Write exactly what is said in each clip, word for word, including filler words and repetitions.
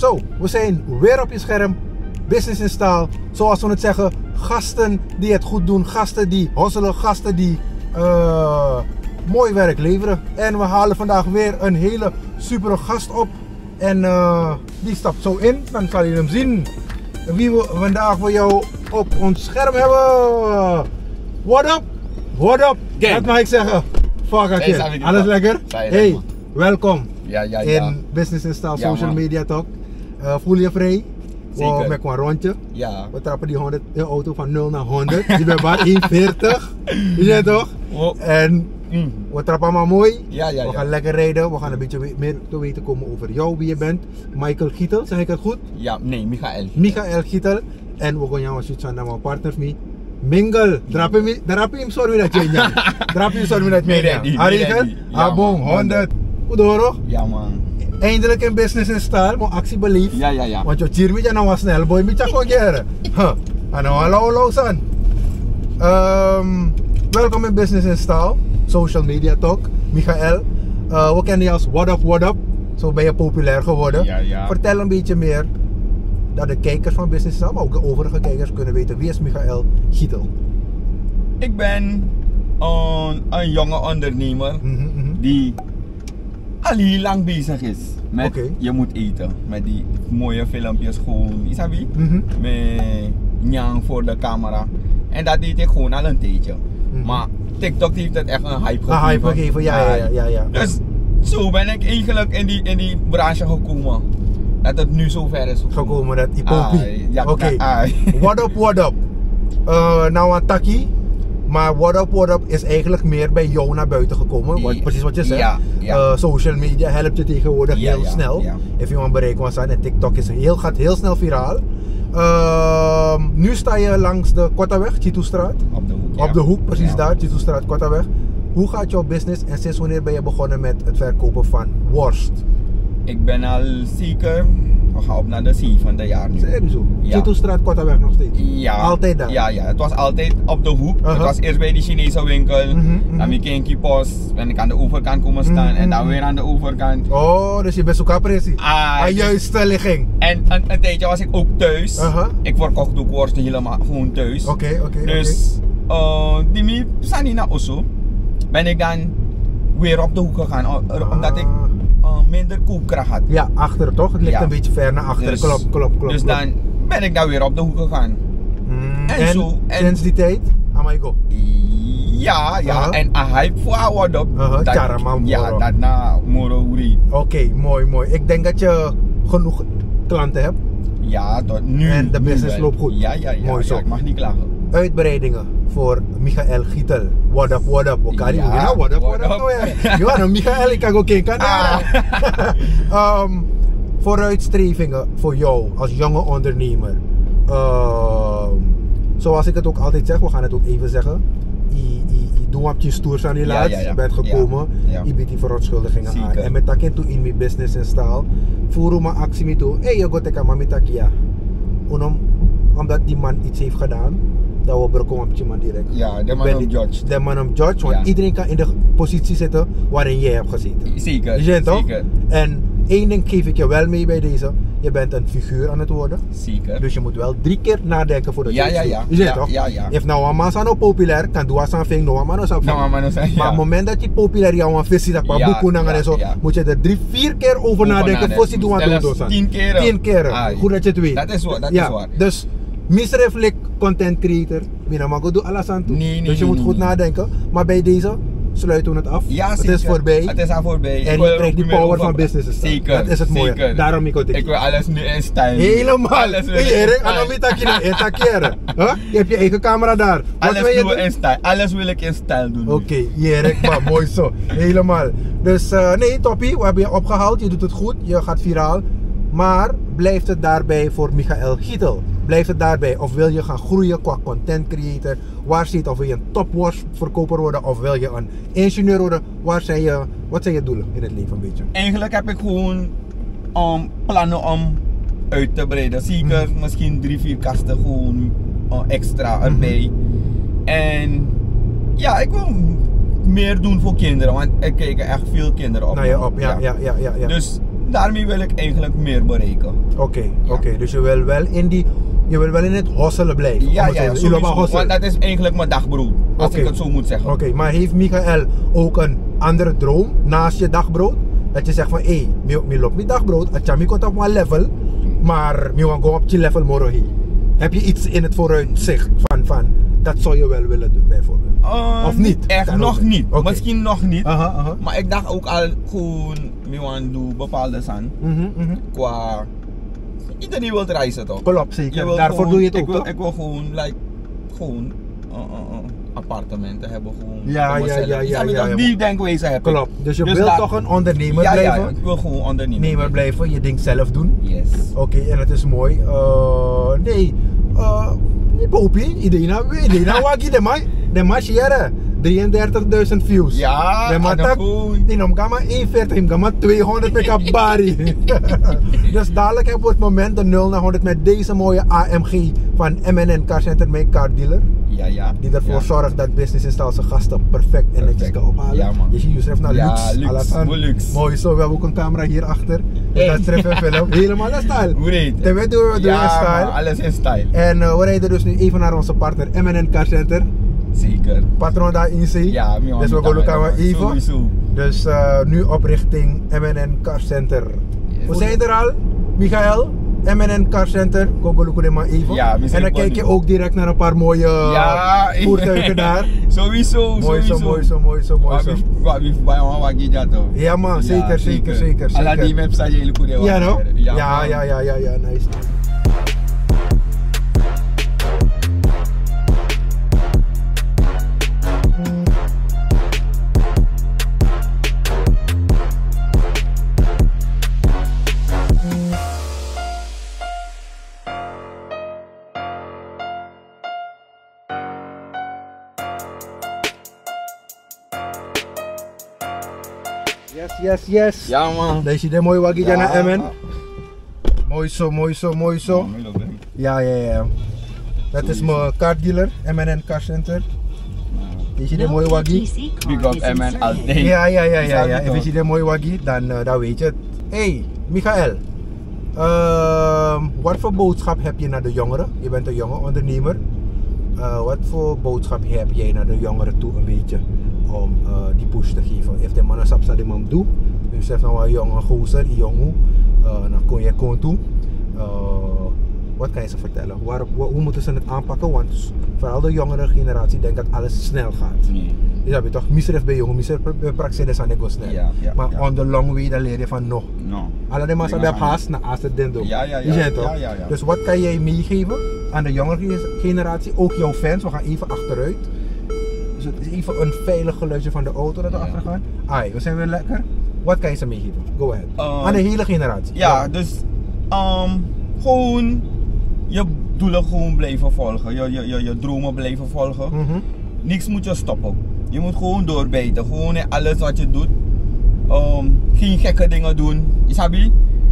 Zo, we zijn weer op je scherm. Business in Staal. Zoals we het zeggen, gasten die het goed doen. Gasten die hosselen, gasten die uh, mooi werk leveren. En we halen vandaag weer een hele super gast op. En uh, die stapt zo in, dan zal je hem zien. Wie we vandaag voor jou op ons scherm hebben. What up? What up? Gang. Dat mag ik zeggen. Fuck it. Hey, alles lekker? Hey, man. welkom Ja, ja, ja. in Business in Staal Ja, Social man. Media Talk. Uh, voel je vrij? Zeker. We maken een rondje. Ja. We trappen die honderd, de auto van nul naar honderd. Je bent maar één veertig. Je weet toch? Oh. En Mm. we trappen maar mooi. Ja, ja, we ja. gaan lekker rijden. We gaan een beetje we- meer te weten komen over jou, wie je bent. Michael Gietel, zeg ik het goed? Ja, nee, Michael. Michael Gietel. En we gaan jou zoiets aan mijn partners mee. Mingle. Drap hem, drap hem, sorry dat je niet. Drap hem, sorry dat je Nee, niet. nee, Arikel? nee, ja, Abong, man, honderd. Goed hoor. Ja, man. Eindelijk in Business in Staal, maar actie belief. Ja, ja, ja. Want je cheer me nou was snel, boy, met je gewoon keren. Huh. En nou, hallo, hallo, son. Um, welkom in Business in Staal, Social Media Talk. Michael, uh, we kennen je als What Up, What Up. Zo ben je populair geworden. Ja, ja. Vertel een beetje meer, dat de kijkers van Business in Staal, maar ook de overige kijkers kunnen weten, wie is Michael Gietel? Ik ben een, een jonge ondernemer Mhm, mhm. die al heel lang bezig is met Oké. je moet eten. Met die mooie filmpjes gewoon, isabi? Mhm. Met nyang voor de camera. En dat deed ik gewoon al een tijdje. Mhm. Maar TikTok heeft het echt een hype gegeven. Een hype gegeven, ja, ja, ja, ja, ja. Dus zo ben ik eigenlijk in die, in die branche gekomen. Dat het nu zo ver is gekomen. Gekomen dat Ipopie. Ah, ja, Oké. ah. What up, what up? Uh, nou een takkie. Maar what up, what up is eigenlijk meer bij jou naar buiten gekomen. Wat, Ja, precies wat je zegt. ja, ja. Uh, social media helpt je tegenwoordig Ja, heel ja, snel. ja. If je want bereiken was aan. En TikTok is heel, gaat heel snel viraal. Uh, nu sta je langs de Kottaweg, Chitoestraat. Op de hoek. Op de hoek, precies Ja. daar, Chitoestraat, Kottaweg. Hoe gaat jouw business en sinds wanneer ben je begonnen met het verkopen van worst? Ik ben al zeker, we gaan op naar de zevende jaar nu. Zeg je zo? Ja. Chitoestraat, Kottaweg nog steeds? Ja. Altijd daar? Ja, ja, het was altijd op de hoek. Aha. Het was eerst bij die Chinese winkel, Mhm, mhm. dan mijn Kinky Post, ben ik aan de overkant komen staan Mhm, en dan mhm. weer aan de overkant. Oh, dus je bent zo'n capressie. Ah, Aan dus- juiste ligging. En een, een tijdje was ik ook thuis. Aha. Ik verkocht ook worsten helemaal gewoon thuis. Oké, oké, Dus uh, die mi sani na Osso ben ik dan weer op de hoek gegaan, o- Ah. omdat ik uh, minder koopkracht had. Ja, achter toch? Het ligt Ja. een beetje ver naar achter. Dus- klopt, klopt, klopt. Dus klopt. dan ben ik dan weer op de hoek gegaan. Mm, en en, zo, en- sinds die tijd, Amaigo. Ja, ja, Aha. en een hype voor wat op. Aha, Dat- Charama Ja, Moro. dat na Moro Uri. Oké, mooi, mooi. Ik denk dat je genoeg klanten hebt. Ja, tot nu. En de nu business wel. loopt goed. Ja, ja, ja. Mooi ja, zo. ik mag niet klagen. Uitbreidingen voor Michael Gietel. What up, what up? Okari, Ja, ja, what up, what what up? up. Ja, ja, nou, Michael, ik kan ook kijken. Ah. um, vooruitstrevingen voor jou als jonge ondernemer. Um, zoals ik het ook altijd zeg, we gaan het ook even zeggen. Je doet wat je stoers aan die Ja, laatst. ja, ja. Je bent gekomen, Ja, ja. je biedt die verontschuldigingen aan. Zeker. En met dat kind toe in mijn business in Staal, voer me actie mee toe. Hé, hey, je gaat tegen mami takia. Om, omdat die man iets heeft gedaan, dat we brokken op je man direct. Ja, de Ik man ben op niet- judge. De man op judge, want Ja. iedereen kan in de positie zitten waarin jij hebt gezeten. Zeker, Je weet toch? zeker. En één ding geef ik je wel mee bij deze. Je bent een figuur aan het worden. Zeker. Dus je moet wel drie keer nadenken voordat Ja, je iets ja, doet. ja. Je weet Ja, toch? ja, ja. If nou een man zo populair, kan doen something, no man zo. Nou, maar, dan zijn- Maar op ja. het moment dat je populair jouw een visie dat Ja, boeken ja, en zo, ja. moet je er drie, vier keer over, Over nadenken nadenken. voor je doet wat Zelfs doen doet. tien keren. Tien keren. Ah, Goed dat je het weet. Dat is waar, dat ja. is waar. Dus misreflect content creator, mina mag doen alles aan toe. Nee, nee, dus je nee, moet nee, goed nee. nadenken. Maar bij deze sluiten we het af. Ja, het zeker. is voorbij. Het is al voorbij. Ik En wil je er krijgt ook die niet meer power over van praten. business. Zeker. Dat is het mooie. Zeker. Daarom ik Ik wil alles nu in stijl. Helemaal. Alles wil Hey, ik in Erik, stijl. en dan weet ik je nou in takeren. Huh? Je hebt je eigen camera daar. Wat Alles wil je doen we doen? in stijl. Alles wil ik in stijl doen. nu. Oké, Erik, maar mooi zo. Helemaal. Dus uh, nee, toppie. We hebben je opgehaald. Je doet het goed. Je gaat viraal. Maar blijft het daarbij voor Michael Gietel? Blijft het daarbij? Of wil je gaan groeien qua content creator? Waar zit? Of wil je een topworstverkoper worden? Of wil je een ingenieur worden? Waar zijn je, wat zijn je doelen in het leven een beetje? Eigenlijk heb ik gewoon um, plannen om uit te breiden. Zeker Mhm. misschien drie, vier kasten gewoon uh, extra erbij. En ja, ik wil meer doen voor kinderen, want er kijken echt veel kinderen op. Nou ja, op. Ja, ja, ja, ja. ja. Dus daarmee wil ik eigenlijk meer bereiken. Oké, okay, ja. oké. Okay. Dus je wil wel in die, je wil wel in het hosselen blijven. Ja, ja, ja, sowieso, want dat is eigenlijk mijn dagbrood, als okay. ik het zo moet zeggen. Oké, okay, maar heeft Michael ook een andere droom naast je dagbrood? Dat je zegt van, hé, hey, ik loop mijn dagbrood, ik kom op mijn level, maar ik wil op je level morgen. Heb je iets in het vooruitzicht van, van dat zou je wel willen doen bijvoorbeeld? Uh, of niet? Echt dan nog niet. Okay. Misschien nog niet. Aha, aha. Maar ik dacht ook al gewoon, ik wil doen bepaalde zaken. Mm-hmm, mm-hmm. Qua, iedereen wil reizen toch? Klopt, zeker. Daarvoor gewoon, doe je het ik ook wil, toch? Ik wil gewoon, like, gewoon uh, uh, uh, appartementen hebben gewoon. Ja, ja, ja, ja, ja, ja. Die denkwijze heb ik. Klopt. Dus je dus wilt daar, toch een ondernemer ja, blijven? Ja, ik wil gewoon ondernemer blijven. blijven. Je ding zelf doen. Yes. Oké, okay, en het is mooi. Uh, nee, uh, je poepie, iedereen nou wagi de mai, de mai share. drieëndertigduizend views. Ja, de matak, die nom gama eenenveertig, hem gama tweehonderd met kabari. Dus dadelijk hebben we het moment de nul naar honderd met deze mooie A M G van M en N Car Center, mijn car dealer. Ja, ja. Die ervoor ja. zorgt dat Business Install zijn gasten perfect en netjes kan ophalen. Ja, man. Je ziet Yusuf naar ja, luxe. luxe. Alles luxe. Mooi zo, we hebben ook een camera hier achter. Dus dat treft en film. Helemaal in style. Hoe Dan weet we doen ja, in style. Man, alles in style. En uh, we rijden dus nu even naar onze partner M en N Car Center. Zeker. Patron daar in zee. Ja, mi dus we gaan elkaar even. Sowieso. Dus uh, nu op richting M en N Car Center. Yes. We zijn er al, Michael. M en N Car Center, Gogo de maar even. Ja, en dan kijk je ook direct naar een paar mooie ja, voertuigen daar. Sowieso, mooi sowieso. Zo, mooi zo, mooi zo, mooi zo. Wat wie bij ons wat je dat ja man, zeker, ja, zeker, zeker, zeker. Alla die website jullie kunnen ja, no? ja, ja, ja, ja, ja, ja, nice. Yes, yes, yes. Ja man. Deze is mooi waggie ja. naar M N. Mooi zo, mooi zo, mooi zo. Ja, ja, ja. Dat is mijn car dealer, M en N Car Center. Deze is mooi waggie. Big up M en N altijd. Ja, ja, ja, ja, ja. En als je de mooi waggie, dan, uh, dan weet je het. Hey, Michael. Uh, wat voor boodschap heb je naar de jongeren? Je bent een jonge ondernemer. Uh, wat voor boodschap heb jij naar de jongeren toe een beetje? Om uh, die push te geven. If de mannen sap sa de man doe, dus zegt nou een jonge gozer, een jongen, uh, dan kon je gewoon toe. Uh, wat kan je ze vertellen? Waar, hoe moeten ze het aanpakken? Want vooral de jongere generatie denkt dat alles snel gaat. Nee. Je hebt toch misref bij jongen, misref praxis aan de snel. Ja, ja, maar ja. on the long way dan leer je van no. No. Alle de mensen hebben haast naar als het ding. Ja, ja, ja. Ja, ja, ja, ja. Dus wat kan jij meegeven aan de jongere generatie? Ook jouw fans, we gaan even achteruit. Dus het is even een veilig geluidje van de auto dat we ja. achter gaan. Ai, we zijn weer lekker. Wat kan je ze meegeven? Go ahead. Um, aan de hele generatie. Ja, ja. dus um, gewoon je doelen gewoon blijven volgen. Je, je, je, je dromen blijven volgen. Mm-hmm. Niks moet je stoppen. Je moet gewoon doorbijten. Gewoon in alles wat je doet. Um, geen gekke dingen doen. Isabi?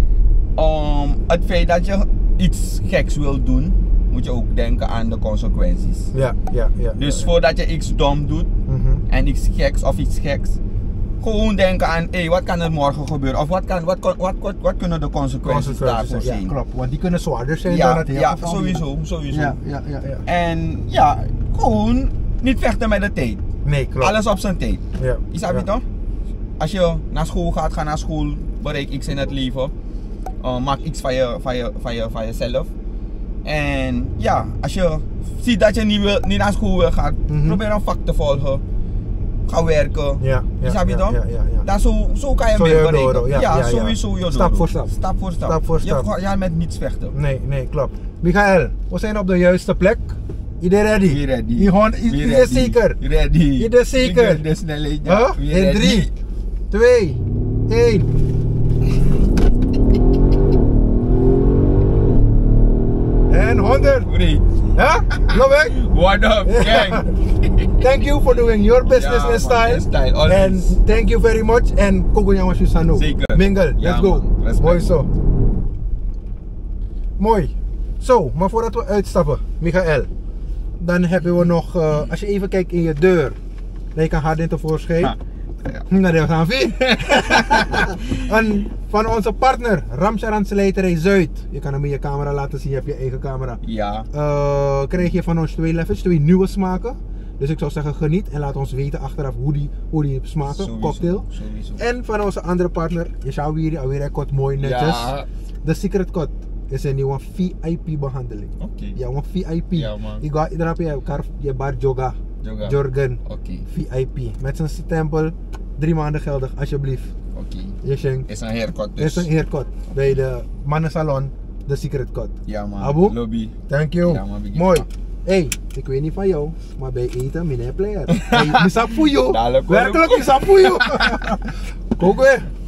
Um, het feit dat je iets geks wil doen, moet je ook denken aan de consequenties. Ja, ja, ja. Dus ja, ja. voordat je iets dom doet mm-hmm. en iets geks of iets geks, gewoon denken aan, hé, hey, wat kan er morgen gebeuren? Of wat, kan, wat, wat, wat, wat, wat kunnen de consequenties, consequenties daarvoor zijn? Ja, klopt, want die kunnen zwaarder zijn ja, dan het heel ja, geval. sowieso, sowieso. Ja, ja, ja, ja. En ja, gewoon niet vechten met de tijd. Nee, klopt. Alles op zijn tijd. Ja. Je snap je ja. toch? Als je naar school gaat, ga naar school, bereik iets in het leven. Uh, maak iets van, je, van, je, van, je, van jezelf. En ja, als je ziet dat je niet, wil, niet naar school wil gaan, mm-hmm. probeer een vak te volgen. Ga werken. Ja, ja, snap je ja, toch? ja, ja, ja. Dat zo, zo kan je zo meer bereiken. Door, ja, ja, ja, sowieso. Ja. Stap voor stap. Stap voor stap. Stap voor stap. Je gaat met niets vechten. Nee, nee, klopt. Michael, we zijn op de juiste plek. Iedereen ready? We ready. Iedereen zeker? Ready. Iedereen zeker? De snelheid. Ja. Huh? In drie, twee, één. En honderd. Huh? Love it? What up, gang? Thank you for doing your business ja, in style. Man, style and thank you very much. And Kogo Yamas Susano. Zeker. Mingle, ja, let's go. Man, mooi zo. Mooi. Zo, maar voordat we uitstappen, Michael. Dan hebben we nog, uh, als je even kijkt in je deur. Dan je kan hard in tevoorschijn. Ja. Nou, dat gaan we. En van onze partner, Ramcharan Slijterij Zuid. Je kan hem in je camera laten zien, je hebt je eigen camera. Ja. Uh, krijg je van ons twee levels, twee nieuwe smaken. Dus ik zou zeggen geniet en laat ons weten achteraf hoe die, hoe die smaken, Sowieso, cocktail. Sowieso. En van onze andere partner, je zou hier alweer kort mooi netjes. Ja. De Secret Code is een nieuwe V I P behandeling. Oké. Okay. Ja, een V I P. Ja, man. Je gaat iedereen je elkaar, je bar yoga. Yoga. Jorgen. Oké. Okay. V I P. Met zijn stempel, drie maanden geldig, alsjeblieft. Oké. Okay. Je schenkt. Is een haircut dus. Is een haircut bij de mannensalon, de Secret Code. Ja man. Abu? Lobby. Thank you. Ja, man, mooi. Hey, ik weet niet van jou, maar bij eten, meneer player. Hey, misap voor jou. Werkelijk, misap voor jou. Kook weer.